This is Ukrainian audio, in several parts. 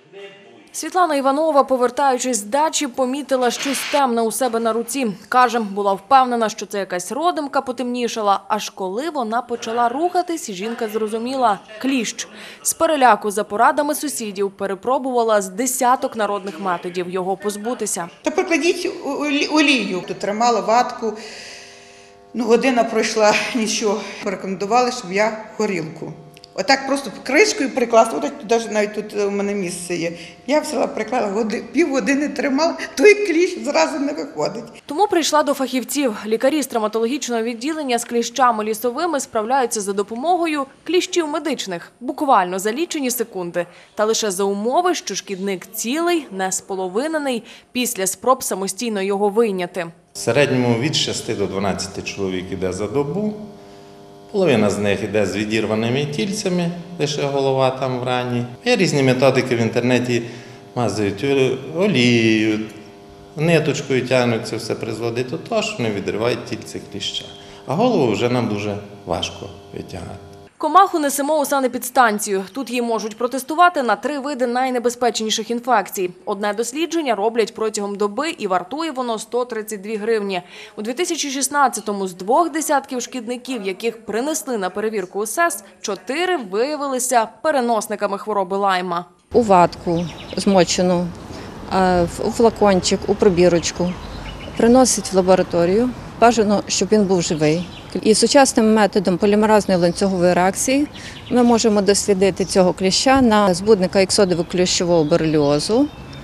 Світлана Іванова, повертаючись з дачі, помітила щось темне у себе на руці. Каже, була впевнена, що це якась родимка потемнішала. Аж коли вона почала рухатись, жінка зрозуміла – кліщ. З переляку за порадами сусідів перепробувала з десяток народних методів його позбутися. Та прикладіть олію. Тут тримала ватку, година пройшла, нічого. Порекомендували, щоб я горілку. Отак просто кришкою прикласти, навіть тут у мене місце є. Я взяла, приклала, півгодини тримала, той кліщ зразу не виходить. Тому прийшла до фахівців. Лікарі з травматологічного відділення з кліщами лісовими справляються за допомогою кліщів медичних. Буквально за лічені секунди. Та лише за умови, що шкідник цілий, не споловинений, після спроб самостійно його вийняти. В середньому від 6 до 12 чоловік іде за добу. Половина з них йде з відірваними тільцями, лише голова там в рані. Є різні методики в інтернеті, мазають олією, ниточкою тягнуть, це все призводить до того, що вони відривають тільце кліща. А голову вже нам дуже важко витягати. Комаху несемо у санепідстанцію. Тут її можуть протестувати на 3 види найнебезпечніших інфекцій. Одне дослідження роблять протягом доби і вартує воно 132 гривні. У 2016-му з 2 десятків шкідників, яких принесли на перевірку у СЕС, 4 виявилися переносниками хвороби Лайма. У ватку змочену, у флакончик, у пробірочку. Приносить в лабораторію. Бажано, щоб він був живий. І сучасним методом полімеразної ланцюгової реакції ми можемо дослідити цього кліща на збудника іксодово-кліщового бореліозу,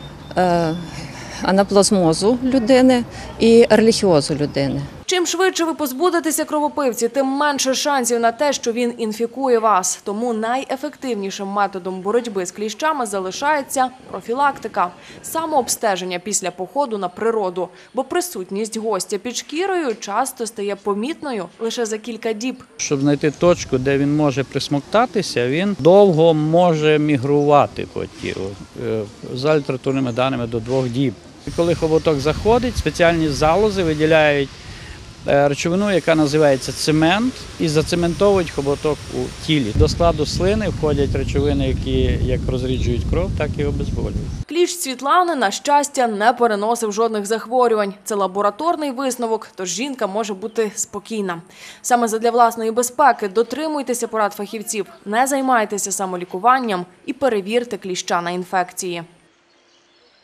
анаплазмозу людини і ерліхіозу людини. Чим швидше ви позбудетеся кровопивці, тим менше шансів на те, що він інфікує вас. Тому найефективнішим методом боротьби з кліщами залишається профілактика – самообстеження після походу на природу. Бо присутність гостя під шкірою часто стає помітною лише за кілька діб. Щоб знайти точку, де він може присмоктатися, він довго може мігрувати по тілу, за літературними даними до 2 діб. І коли хоботок заходить, спеціальні залози виділяють речовину, яка називається цемент, і зацементовують хоботок у тілі. До складу слини входять речовини, які як розріджують кров, так і обезболюють. Кліщ Світлани, на щастя, не переносив жодних захворювань. Це лабораторний висновок, тож жінка може бути спокійна. Саме задля власної безпеки дотримуйтеся порад фахівців, не займайтеся самолікуванням і перевірте кліща на інфекції.